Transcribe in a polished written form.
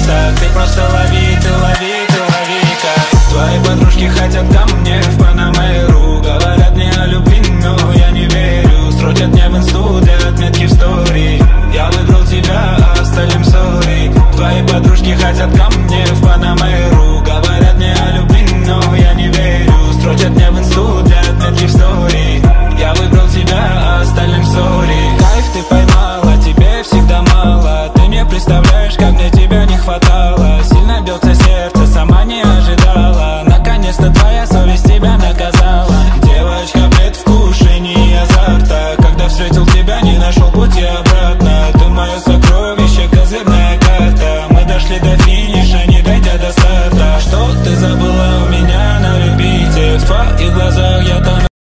так. Ты просто лови, ты лови, ты лови-ка. Твои подружки хотят ко мне в Панамеру. Говорят мне о любви, но я не верю. Строчат мне в инсту для отметки в стори. Я выбрал тебя, а остальным сори. Твои подружки хотят ко мне в Панамеру.